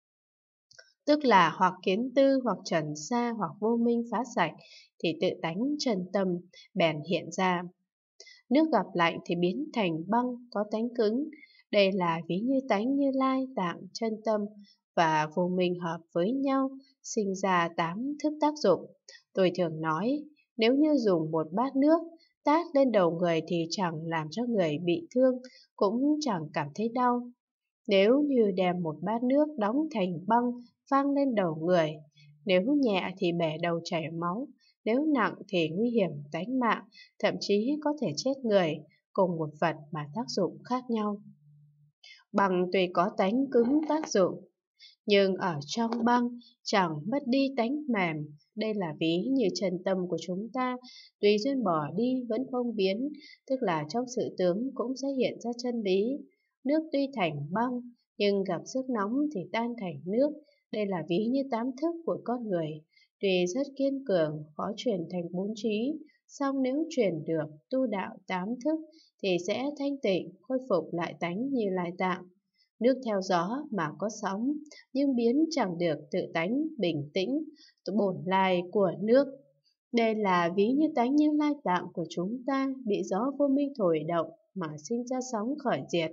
tức là hoặc kiến tư, hoặc trần sa, hoặc vô minh phá sạch thì tự tánh chân tâm bèn hiện ra. Nước gặp lạnh thì biến thành băng, có tánh cứng. Đây là ví như tánh Như Lai, tạng, chân tâm và vô minh hợp với nhau, sinh ra tám thức tác dụng. Tôi thường nói, nếu như dùng một bát nước tát lên đầu người thì chẳng làm cho người bị thương, cũng chẳng cảm thấy đau. Nếu như đem một bát nước đóng thành băng phang lên đầu người, nếu nhẹ thì bể đầu chảy máu, nếu nặng thì nguy hiểm tánh mạng, thậm chí có thể chết người, cùng một vật mà tác dụng khác nhau. Băng tuy có tánh cứng tác dụng, nhưng ở trong băng chẳng mất đi tánh mềm. Đây là ví như chân tâm của chúng ta, tùy duyên bỏ đi vẫn không biến, tức là trong sự tướng cũng sẽ hiện ra chân lý. Nước tuy thành băng, nhưng gặp sức nóng thì tan thành nước. Đây là ví như tám thức của con người, tuy rất kiên cường, khó chuyển thành bốn trí, song nếu chuyển được tu đạo tám thức thì sẽ thanh tịnh, khôi phục lại tánh Như Lai tạng. Nước theo gió mà có sóng, nhưng biến chẳng được tự tánh bình tĩnh, bổn lai của nước. Đây là ví như tánh Như Lai tạng của chúng ta bị gió vô minh thổi động mà sinh ra sóng khởi diệt.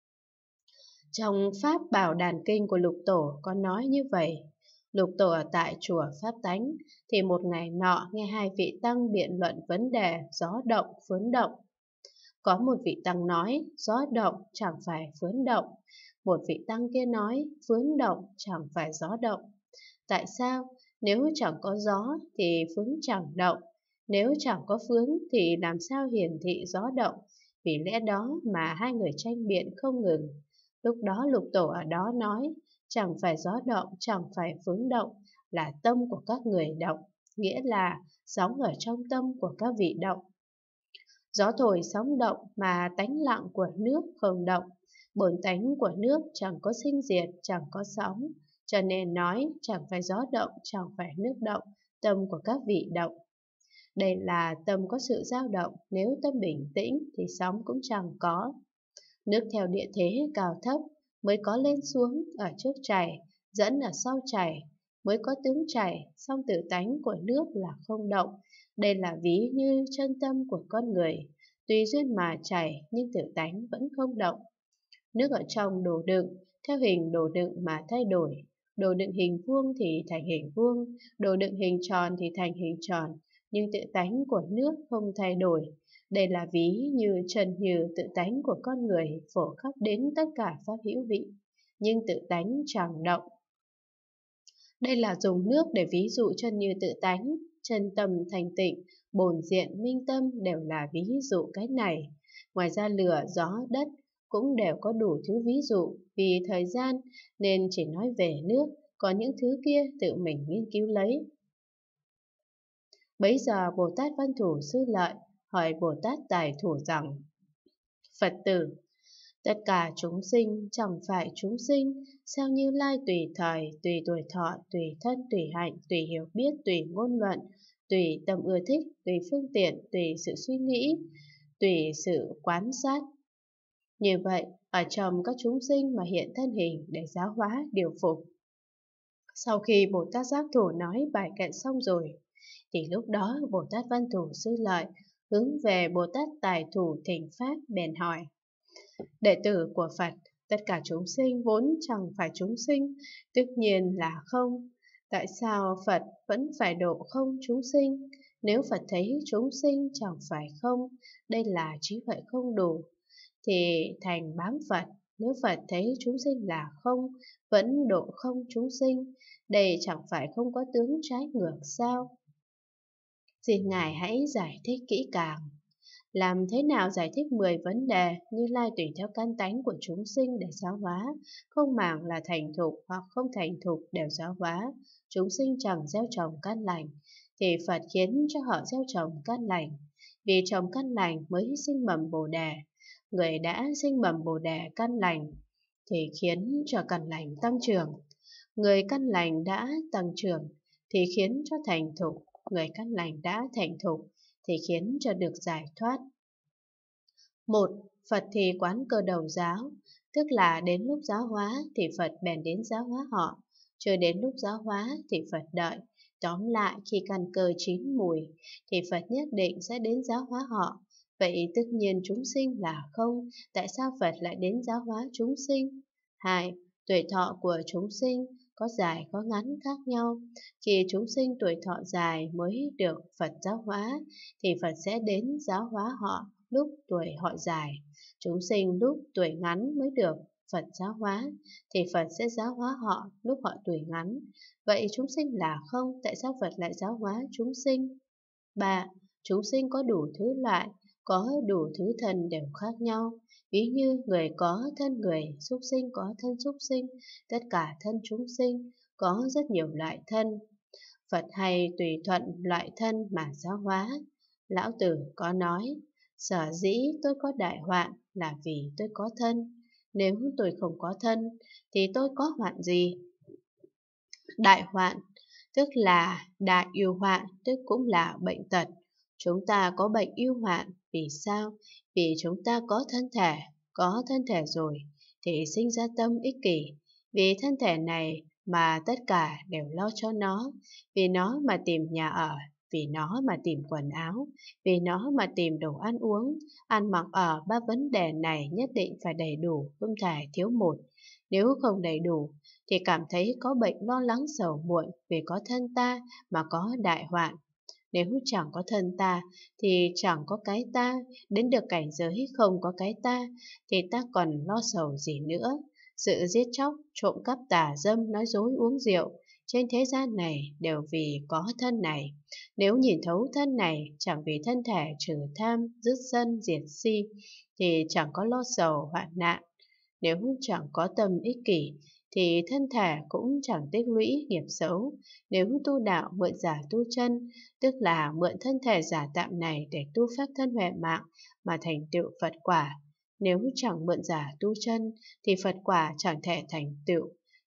Trong Pháp Bảo Đàn Kinh của Lục Tổ có nói như vậy. Lục Tổ ở tại chùa Pháp Tánh thì một ngày nọ nghe hai vị tăng biện luận vấn đề gió động, phướn động. Có một vị tăng nói gió động chẳng phải phướn động, một vị tăng kia nói phướn động chẳng phải gió động. Tại sao? Nếu chẳng có gió thì phướn chẳng động, nếu chẳng có phướn thì làm sao hiển thị gió động? Vì lẽ đó mà hai người tranh biện không ngừng. Lúc đó Lục Tổ ở đó nói, chẳng phải gió động, chẳng phải phướng động, là tâm của các người động, nghĩa là sóng ở trong tâm của các vị động. Gió thổi sóng động mà tánh lặng của nước không động, bổn tánh của nước chẳng có sinh diệt, chẳng có sóng. cho nên nói chẳng phải gió động, chẳng phải nước động, tâm của các vị động. Đây là tâm có sự dao động, nếu tâm bình tĩnh thì sóng cũng chẳng có. Nước theo địa thế cao thấp mới có lên xuống, ở trước chảy, dẫn ở sau chảy, mới có tướng chảy, song tự tánh của nước là không động. Đây là ví như chân tâm của con người, tùy duyên mà chảy nhưng tự tánh vẫn không động. Nước ở trong đồ đựng, theo hình đồ đựng mà thay đổi. Đồ đựng hình vuông thì thành hình vuông, đồ đựng hình tròn thì thành hình tròn, nhưng tự tánh của nước không thay đổi. Đây là ví như trần như tự tánh của con người phổ khắp đến tất cả pháp hữu vị, nhưng tự tánh chẳng động. Đây là dùng nước để ví dụ chân như tự tánh, chân tâm thành tịnh, bổn diện minh tâm đều là ví dụ cái này. Ngoài ra lửa, gió, đất cũng đều có đủ thứ ví dụ, vì thời gian nên chỉ nói về nước, còn những thứ kia tự mình nghiên cứu lấy. Bấy giờ Bồ Tát Văn Thủ Sư Lợi hỏi Bồ Tát Tài Thủ rằng: Phật tử, tất cả chúng sinh chẳng phải chúng sinh, sao Như Lai tùy thời, tùy tuổi thọ, tùy thân, tùy hạnh, tùy hiểu biết, tùy ngôn luận, tùy tâm ưa thích, tùy phương tiện, tùy sự suy nghĩ, tùy sự quan sát. Như vậy, ở trong các chúng sinh mà hiện thân hình để giáo hóa, điều phục. Sau khi Bồ Tát Giác Thủ nói bài kệ xong rồi, thì lúc đó Bồ Tát Văn Thủ Sư Lợi hướng về Bồ Tát Tài Thủ Thỉnh Pháp bèn hỏi: Đệ tử của Phật, tất cả chúng sinh vốn chẳng phải chúng sinh, tất nhiên là không. Tại sao Phật vẫn phải độ không chúng sinh? Nếu Phật thấy chúng sinh chẳng phải không, đây là trí huệ không đủ, thì thành bám Phật. Nếu Phật thấy chúng sinh là không, vẫn độ không chúng sinh, đây chẳng phải không có tướng trái ngược sao? Xin Ngài hãy giải thích kỹ càng. Làm thế nào giải thích mười vấn đề Như Lai tùy theo căn tánh của chúng sinh để giáo hóa, không màng là thành thục hoặc không thành thục đều giáo hóa. Chúng sinh chẳng gieo trồng căn lành, thì Phật khiến cho họ gieo trồng căn lành. Vì trồng căn lành mới sinh mầm Bồ Đề. Người đã sinh mầm Bồ Đề căn lành thì khiến cho căn lành tăng trưởng. Người căn lành đã tăng trưởng thì khiến cho thành thục. Người căn lành đã thành thục thì khiến cho được giải thoát. Một, Phật thì quán cơ đầu giáo, tức là đến lúc giáo hóa thì Phật bèn đến giáo hóa họ, chưa đến lúc giáo hóa thì Phật đợi. Tóm lại, khi căn cơ chín mùi thì Phật nhất định sẽ đến giáo hóa họ. Vậy tất nhiên chúng sinh là không, tại sao Phật lại đến giáo hóa chúng sinh? Hai, tuổi thọ của chúng sinh có dài có ngắn khác nhau. Khi chúng sinh tuổi thọ dài mới được Phật giáo hóa, thì Phật sẽ đến giáo hóa họ lúc tuổi họ dài. Chúng sinh lúc tuổi ngắn mới được Phật giáo hóa, thì Phật sẽ giáo hóa họ lúc họ tuổi ngắn. Vậy chúng sinh là không, tại sao Phật lại giáo hóa chúng sinh? Ba, chúng sinh có đủ thứ loại, có đủ thứ thân đều khác nhau. Ví như người có thân người, súc sinh có thân súc sinh, tất cả thân chúng sinh có rất nhiều loại thân. Phật hay tùy thuận loại thân mà giáo hóa. Lão Tử có nói: Sở dĩ tôi có đại hoạn là vì tôi có thân. Nếu tôi không có thân thì tôi có hoạn gì? Đại hoạn tức là đại yêu hoạn, tức cũng là bệnh tật. Chúng ta có bệnh yêu hoạn vì sao? Vì chúng ta có thân thể, có thân thể rồi thì sinh ra tâm ích kỷ. Vì thân thể này mà tất cả đều lo cho nó, vì nó mà tìm nhà ở, vì nó mà tìm quần áo, vì nó mà tìm đồ ăn uống, ăn mặc ở. Ba vấn đề này nhất định phải đầy đủ, không thể thiếu một. Nếu không đầy đủ thì cảm thấy có bệnh lo lắng sầu muộn vì có thân ta mà có đại hoạn. Nếu chẳng có thân ta thì chẳng có cái ta, đến được cảnh giới không có cái ta thì ta còn lo sầu gì nữa. Sự giết chóc, trộm cắp, tà dâm, nói dối, uống rượu trên thế gian này đều vì có thân này. Nếu nhìn thấu thân này, chẳng vì thân thể trừ tham, dứt sân, diệt si, thì chẳng có lo sầu hoạn nạn. Nếu chẳng có tâm ích kỷ thì thân thể cũng chẳng tích lũy nghiệp xấu. Nếu tu đạo mượn giả tu chân, tức là mượn thân thể giả tạm này để tu pháp thân huệ mạng mà thành tựu Phật quả. Nếu chẳng mượn giả tu chân thì Phật quả chẳng thể thành tựu.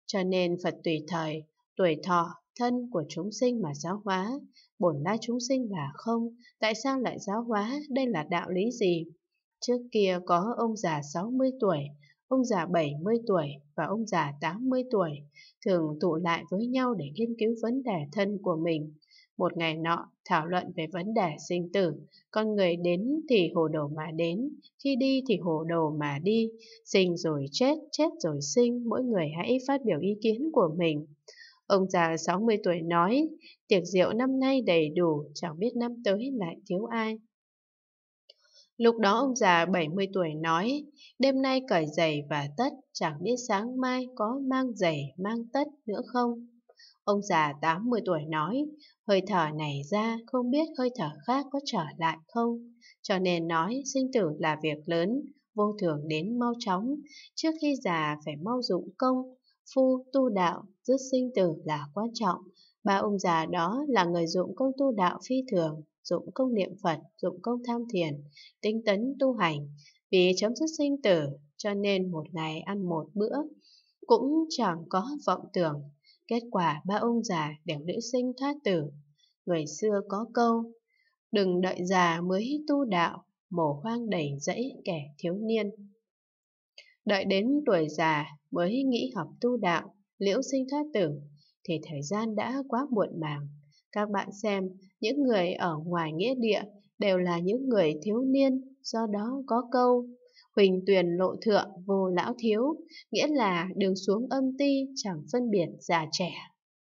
Cho nên Phật tùy thời, tuổi thọ, thân của chúng sinh mà giáo hóa. Bổn lai chúng sinh là không, tại sao lại giáo hóa? Đây là đạo lý gì? Trước kia có ông già sáu mươi tuổi, ông già bảy mươi tuổi và ông già tám mươi tuổi, thường tụ lại với nhau để nghiên cứu vấn đề thân của mình. Một ngày nọ, thảo luận về vấn đề sinh tử, con người đến thì hồ đồ mà đến, khi đi thì hồ đồ mà đi, sinh rồi chết, chết rồi sinh, mỗi người hãy phát biểu ý kiến của mình. Ông già sáu mươi tuổi nói, tiệc rượu năm nay đầy đủ, chẳng biết năm tới lại thiếu ai. Lúc đó ông già bảy mươi tuổi nói, đêm nay cởi giày và tất, chẳng biết sáng mai có mang giày mang tất nữa không. Ông già tám mươi tuổi nói, hơi thở này ra không biết hơi thở khác có trở lại không. Cho nên nói sinh tử là việc lớn, vô thường đến mau chóng, trước khi già phải mau dụng công, phu tu đạo, dứt sinh tử là quan trọng. Ba ông già đó là người dụng công tu đạo phi thường, dụng công niệm Phật, dụng công tham thiền, tinh tấn tu hành. Vì chấm dứt sinh tử, cho nên một ngày ăn một bữa, cũng chẳng có vọng tưởng. Kết quả ba ông già đều nữ sinh thoát tử. Người xưa có câu, đừng đợi già mới tu đạo, mồ hoang đầy rẫy kẻ thiếu niên. Đợi đến tuổi già mới nghĩ học tu đạo, liễu sinh thoát tử, thì thời gian đã quá muộn màng. Các bạn xem, những người ở ngoài nghĩa địa đều là những người thiếu niên, do đó có câu huỳnh tuyền lộ thượng vô lão thiếu, nghĩa là đường xuống âm ti chẳng phân biệt già trẻ.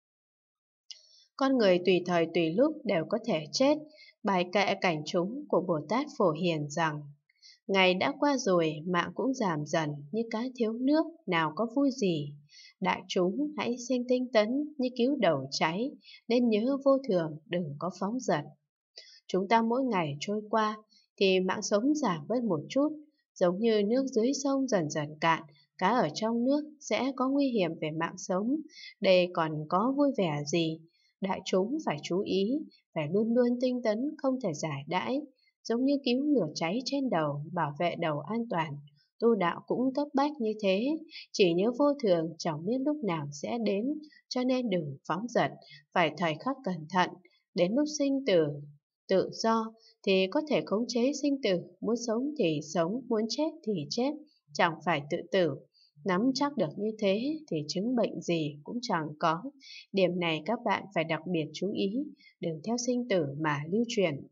Con người tùy thời tùy lúc đều có thể chết, bài kệ cảnh chúng của Bồ Tát Phổ Hiền rằng, ngày đã qua rồi mạng cũng giảm dần như cá thiếu nước, nào có vui gì. Đại chúng hãy sinh tinh tấn như cứu đầu cháy, nên nhớ vô thường đừng có phóng dật. Chúng ta mỗi ngày trôi qua thì mạng sống giảm bớt một chút, giống như nước dưới sông dần dần cạn, cá ở trong nước sẽ có nguy hiểm về mạng sống, đây còn có vui vẻ gì. Đại chúng phải chú ý, phải luôn luôn tinh tấn không thể giải đãi, giống như cứu lửa cháy trên đầu, bảo vệ đầu an toàn. Tu đạo cũng cấp bách như thế, chỉ nhớ vô thường chẳng biết lúc nào sẽ đến, cho nên đừng phóng dật, phải thời khắc cẩn thận, đến lúc sinh tử, tự do thì có thể khống chế sinh tử, muốn sống thì sống, muốn chết thì chết, chẳng phải tự tử. Nắm chắc được như thế thì chứng bệnh gì cũng chẳng có. Điểm này các bạn phải đặc biệt chú ý, đừng theo sinh tử mà lưu truyền.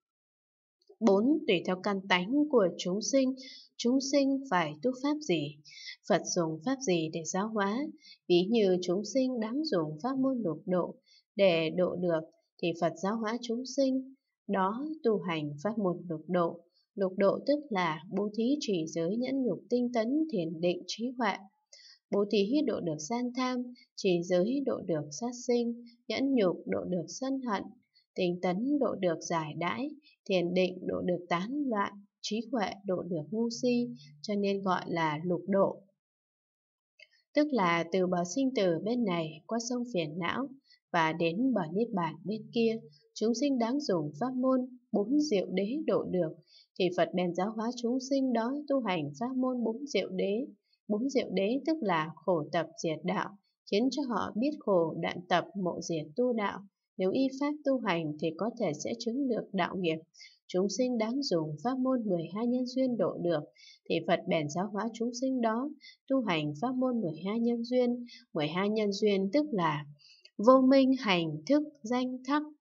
bốn. Tùy theo căn tánh của chúng sinh, chúng sinh phải tu pháp gì? Phật dùng pháp gì để giáo hóa? Ví như chúng sinh đáng dùng pháp môn lục độ để độ được, thì Phật giáo hóa chúng sinh. Đó tu hành pháp môn lục độ. Lục độ tức là bố thí trì giới nhẫn nhục tinh tấn thiền định trí huệ. Bố thí độ được gian tham, trì giới độ được sát sinh, nhẫn nhục độ được sân hận, tinh tấn độ được giải đãi, thiền định độ được tán loạn, trí huệ độ được ngu si, cho nên gọi là lục độ. Tức là từ bờ sinh tử bên này qua sông phiền não và đến bờ niết bàn bên kia, chúng sinh đáng dùng pháp môn bốn diệu đế độ được, thì Phật bèn giáo hóa chúng sinh đó tu hành pháp môn bốn diệu đế. Bốn diệu đế tức là khổ tập diệt đạo, khiến cho họ biết khổ đạn tập mộ diệt tu đạo. Nếu y pháp tu hành thì có thể sẽ chứng được đạo nghiệp. Chúng sinh đáng dùng pháp môn mười hai nhân duyên độ được, thì Phật bèn giáo hóa chúng sinh đó tu hành pháp môn mười hai nhân duyên. Mười hai nhân duyên tức là vô minh, hành, thức, danh, thắc,